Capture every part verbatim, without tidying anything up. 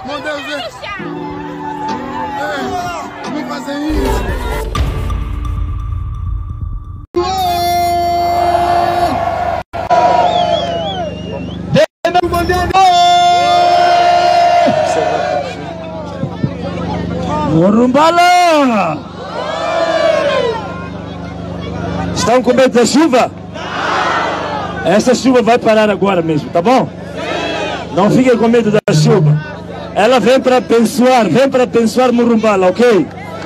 Meu Deus, é, não fazem isso. Morumbala! Estão com medo da chuva? Essa chuva vai parar agora mesmo, tá bom? Não fiquem com medo da chuva. Ela vem para abençoar, vem para abençoar Morumbala, ok?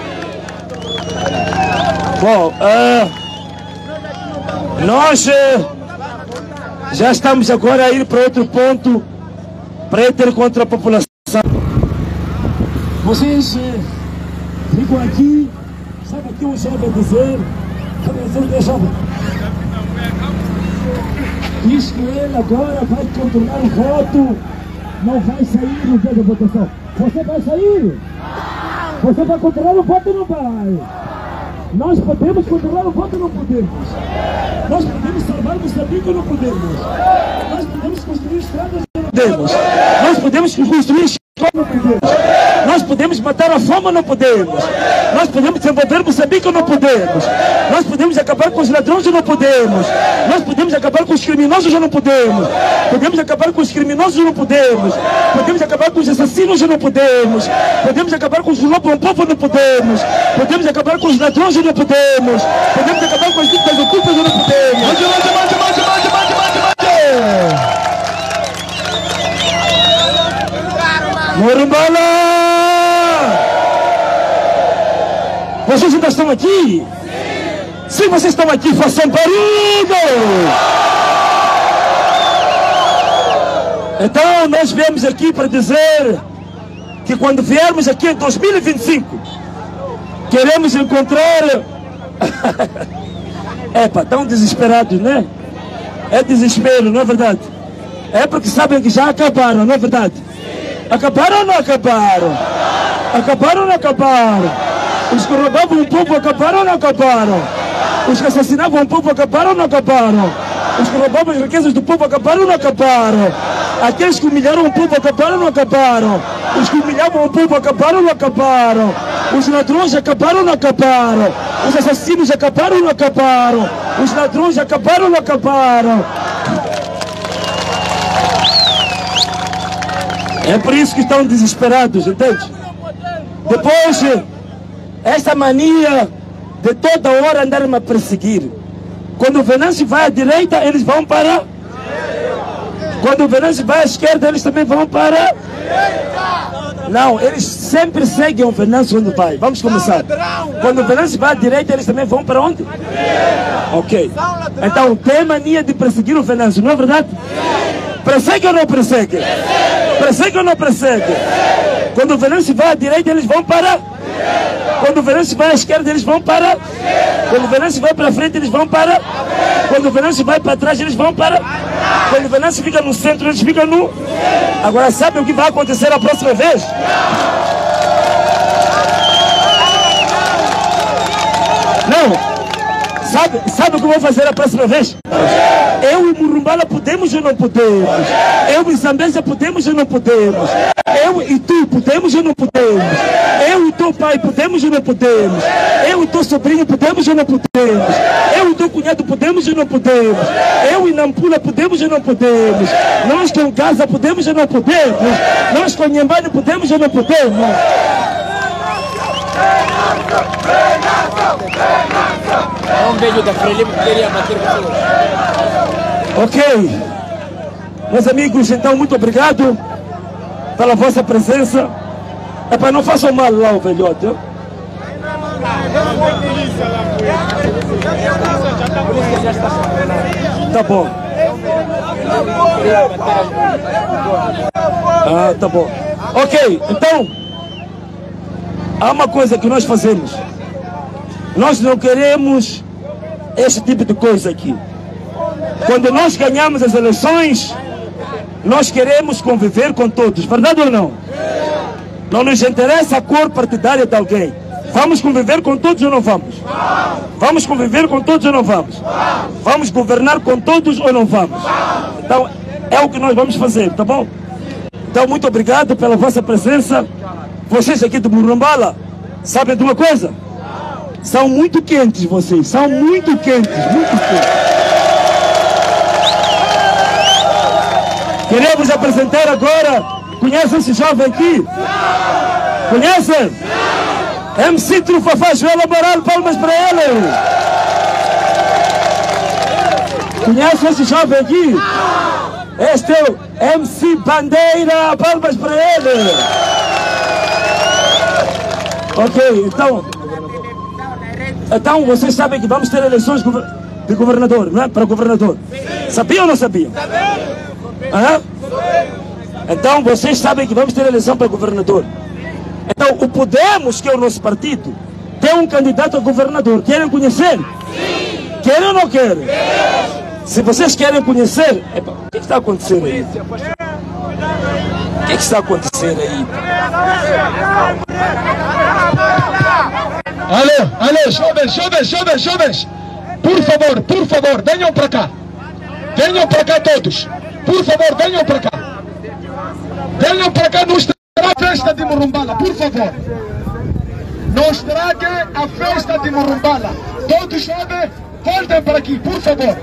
Bom, uh, nós uh, já estamos agora a ir para outro ponto para ir ter contra a população. Vocês uh, ficam aqui, sabe o que o jovem dizer? Diz que ele agora vai controlar o voto, não vai sair no dia da votação. Você vai sair? Você vai controlar o voto ou não vai? Nós podemos controlar o voto ou não podemos? Nós podemos salvar Moçambique ou não podemos? Nós podemos construir estradas ou não podemos? Nós podemos construir escolas ou não podemos? Nós podemos matar a fome ou não podemos? Nós podemos desenvolver Moçambique ou não podemos? Nós podemos acabar com os ladrões ou não podemos? Nós podemos acabar com os criminosos ou não podemos? Podemos acabar com os criminosos ou não podemos? Podemos acabar com os assassinos ou não podemos? Podemos acabar com os lobos povo ou não podemos? Podemos acabar com os ladrões ou não podemos? Podemos acabar com as dívidas ocultas ou não podemos? Mate, mate, mate, mate, mate, mate, mate, mate! Morumbala! Vocês ainda estão aqui? Sim. Se vocês estão aqui, façam barulho! Então nós viemos aqui para dizer que quando viermos aqui em dois mil e vinte e cinco, queremos encontrar... Epa, estão desesperados, né? É desespero, não é verdade? É porque sabem que já acabaram, não é verdade? Acabaram ou não acabaram? Acabaram ou não acabaram? Os que roubavam o povo acabaram ou não acabaram? Os que assassinavam o povo acabaram ou não acabaram? Os que roubavam as riquezas do povo acabaram ou não acabaram? Aqueles que humilharam o povo acabaram ou não acabaram? Os que humilhavam o povo acabaram ou não acabaram? Os ladrões acabaram ou não acabaram? Os assassinos acabaram ou não acabaram? Os ladrões acabaram ou não acabaram? É por isso que estão desesperados, entende? Depois, essa mania de toda hora andarem a perseguir. Quando o Venâncio vai à direita, eles vão para... Quando o Venâncio vai à esquerda, eles também vão para... Não, eles sempre seguem o Venâncio onde vai. Vamos começar. Quando o Venâncio vai à direita, eles também vão para onde? Ok. Então, tem mania de perseguir o Venâncio, não é verdade? Persegue ou não persegue? Persegue ou não persegue? Quando o Venâncio vai à direita, eles vão para... Quando o Venâncio vai à esquerda, eles vão para... Quando o Venâncio vai para frente, eles vão para... Quando o Venâncio vai para trás, eles vão para... Quando o Venâncio fica no centro, eles ficam no... Agora, sabe o que vai acontecer a próxima vez? Não! Sabe, sabe o que eu vou fazer a próxima vez? Eu e Morumbala podemos ou não podemos? Eu e Zambésia podemos ou não podemos? Eu e tu podemos ou não podemos? Eu e teu pai podemos ou não podemos? Eu e teu sobrinho podemos ou não podemos? Eu e teu cunhado podemos ou não podemos? Eu e Nampula podemos ou não podemos? Nós com Gaza podemos ou não podemos? Nós com Nhambane podemos ou não podemos? É um beijo da Frelimo que queria bater com Ok. Meus amigos, então, muito obrigado pela vossa presença. É para não façam mal lá o velhote. Hein? Tá bom. Ah, tá bom. Ok, então, há uma coisa que nós fazemos. Nós não queremos esse tipo de coisa aqui. Quando nós ganhamos as eleições, nós queremos conviver com todos, verdade ou não? Não nos interessa a cor partidária de alguém. Vamos conviver com todos ou não vamos? Vamos conviver com todos ou não vamos? Vamos governar com todos ou não vamos? Então, é o que nós vamos fazer, tá bom? Então, muito obrigado pela vossa presença. Vocês aqui do Murumbala, sabem de uma coisa? São muito quentes vocês, são muito quentes, muito quentes. Queremos apresentar agora, conhecem esse jovem aqui? Conhecem? M C Trufafá, Joel Amaral, palmas para ele. Conhecem esse jovem aqui? Este é o M C Bandeira, palmas para ele. Ok, então, então vocês sabem que vamos ter eleições de governador, não é? Para governador. Sabiam ou não sabiam? Hã? Então vocês sabem que vamos ter eleição para governador. Então o Podemos, que é o nosso partido, tem um candidato a governador. Querem conhecer? Sim. Querem ou não querem? Sim. Se vocês querem conhecer, epa, o que está acontecendo aí? O que está acontecendo aí? Alô, alô, jovens, jovens, jovens, jovens, por favor, por favor, venham para cá. Venham para cá todos. Por favor, venham para cá. Venham para cá, não estraguem a festa de Murumbala, por favor. Não estraguem a festa de Murumbala. Todos jovens, voltem para aqui, por favor.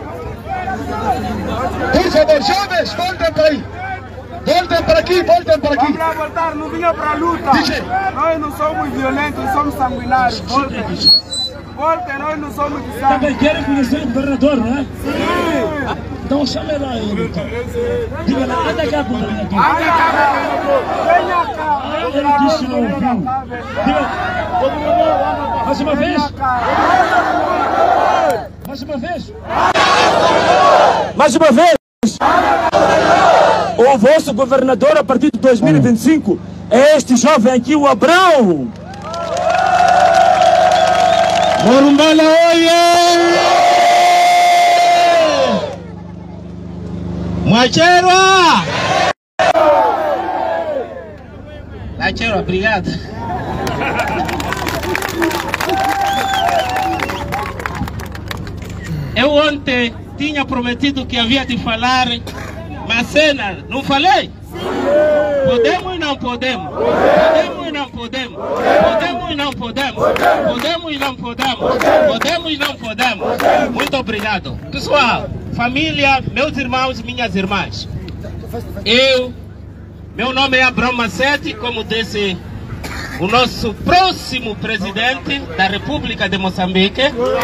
Por favor, jovens, voltem para aí. Voltem para aqui, voltem para aqui. Vamos lá voltar, não vinha para a luta. D J. Nós não somos violentos, somos sanguinários. Voltem. Voltem, nós não somos de sangue. Também querem conhecer o governador, não é? Sim. Então chame lá ele. Então. Diga lá, anda cá, governador. Anda cá, venha cá. Ah, ele disse não ouviu. Diga, mais uma vez. Mais uma vez. Mais uma vez. O vosso governador a partir de dois mil e vinte e cinco é este jovem aqui, o Abrão. Murumbala, oye! Mwacherwa! Mwacherwa, obrigado. Eu ontem tinha prometido que havia de falar, mas cena, não falei? Podemos e não podemos. Podemos e não podemos. Podemos e não podemos. Podemos e não podemos. Podemos e não podemos. Muito obrigado. Pessoal, família, meus irmãos e minhas irmãs. Eu, meu nome é Abrão Macete, como disse o nosso próximo presidente da República de Moçambique.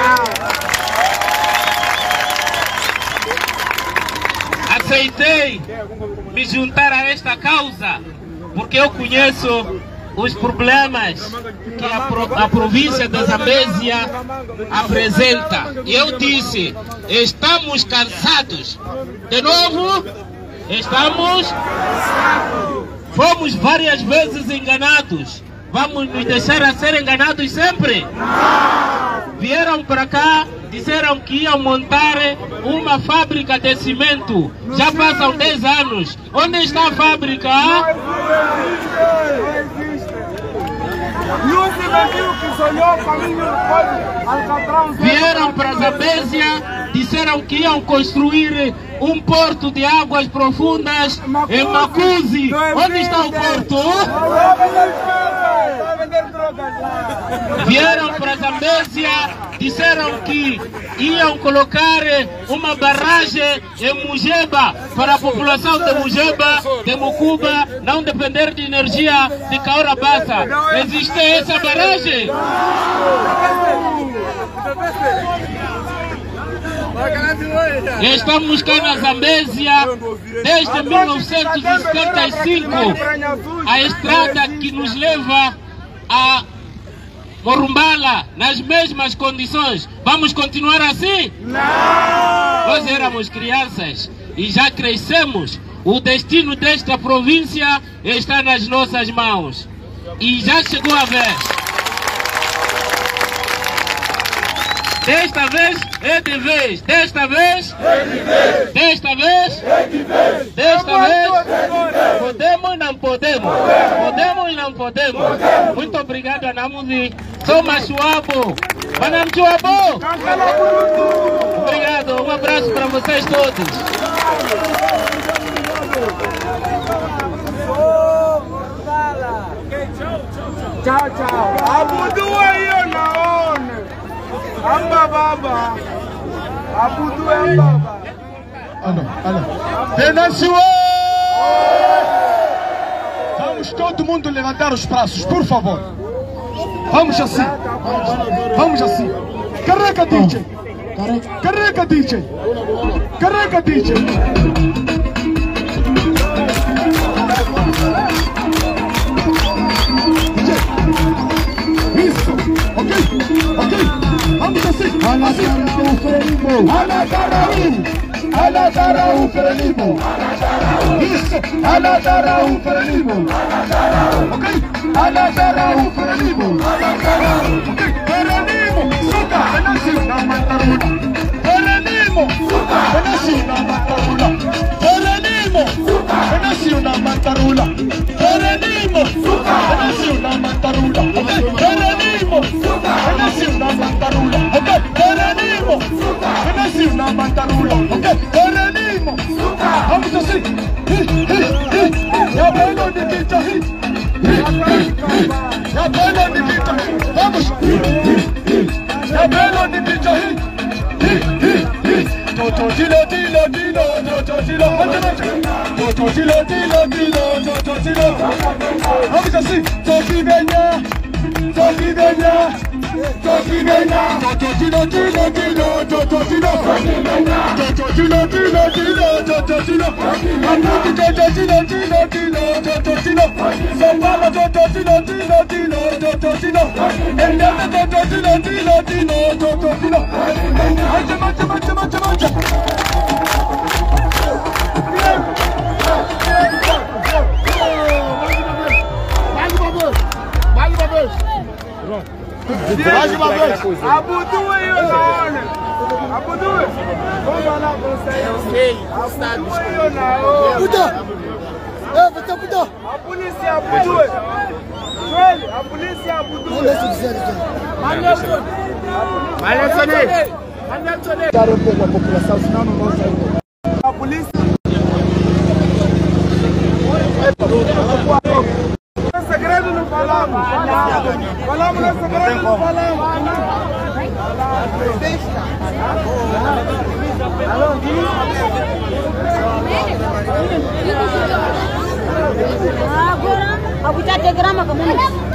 Aceitei me juntar a esta causa porque eu conheço os problemas que a, pro, a província da Zambésia apresenta. E eu disse, estamos cansados. De novo, estamos... Fomos várias vezes enganados. Vamos nos deixar a ser enganados sempre? Vieram para cá, disseram que iam montar uma fábrica de cimento. Já passam dez anos. Onde está a fábrica? Vieram para Zambésia, disseram que iam construir um porto de águas profundas em Macuzi. Onde está o porto? Vieram para Zambésia, disseram que iam colocar uma barragem em Mujeba para a população de Mujeba, de Mucuba, não depender de energia de Caora Bassa. Existe essa barragem? Estamos cá na Zambésia desde mil novecentos e setenta e cinco. A estrada que nos leva a Murumbala nas mesmas condições. Vamos continuar assim? Não! Nós éramos crianças e já crescemos. O destino desta província está nas nossas mãos. E já chegou a vez. Desta vez é de vez. Desta vez é de vez. Desta vez é de vez. Desta vez podemos ou não podemos? Podemos ou não podemos? Muito obrigado, Anamuzi. Sou Machuabo. Manamchuabo. Obrigado. Um abraço para vocês todos. Tchau, tchau. Abudua hiyo naone. Amba baba. Abudua baba. Alô, alô. Venâncio! Vamos todo mundo levantar os braços, por favor. Vamos assim. Vamos assim. Carrega D J. Carrega D J. Carrega D J. Isso. Ok. Ok. Vamos assim. Alagarau Frelimo. Alagarau. Alagarau Frelimo. Isso. Alagarau Frelimo. Ok. Alagarau Frelimo. Ok. Frelimo. Suka. Venâncio na Mantarula. Frelimo. Suka. Venâncio na Mantarula. Frelimo. Suka. Venâncio na Mantarula. Frelimo. Suka. Venâncio na Mantarula. Ok. Frelimo. Suka. Venâncio na Mantarula. Ok. Frelimo. Suka. Venâncio na Mantarula. Ok. Frelimo. Suka. Vamos assim. Já pegou de quinta hit. Já pegou de quinta hit. Vamos. Já pegou de quinta hit. Toto tilo tilo tilo, toto tilo, toto tilo tilo tilo, toto tilo. Vamos assim. Toki venha, toki venha, toki venha. Toto tilo tilo tilo, toto tilo. Toto tilo tilo tilo, toto tilo. Amuti toto tilo tilo tilo, toto tilo. São Paulo toto tilo tilo tilo, toto tilo. Endete toto tilo tilo tilo, toto tilo. Mancha mancha mancha mancha mancha. Mais uma vez. Abudua hiyo naone. Abudua. Vamos lá com você. Eu sei. Abudua hiyo naone. Puta. É, puta puta. A polícia abudua. Joel, a polícia abudua. Não deixa dizer isso. Malhão. Malhão. Malhão. Dar um pouco a população, senão não vão sair. A polícia. No segredo não falamos. Falamos no segredo não falamos. Agora, a botar de grama como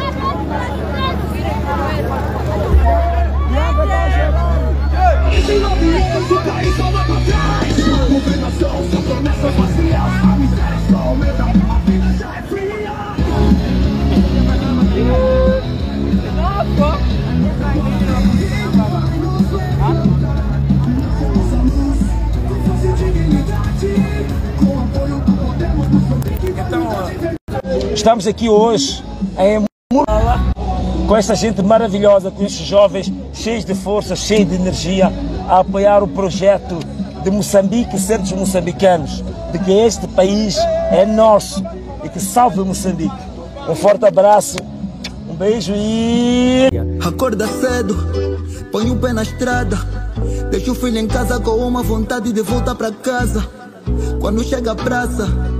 Estamos aqui hoje em Murala com esta gente maravilhosa, com estes jovens cheios de força, cheios de energia, a apoiar o projeto de Moçambique ser dos moçambicanos, de que este país é nosso e que salve Moçambique. Um forte abraço, um beijo e... Acorda cedo, põe o pé na estrada, deixa o filho em casa com uma vontade de voltar para casa. Quando chega a praça,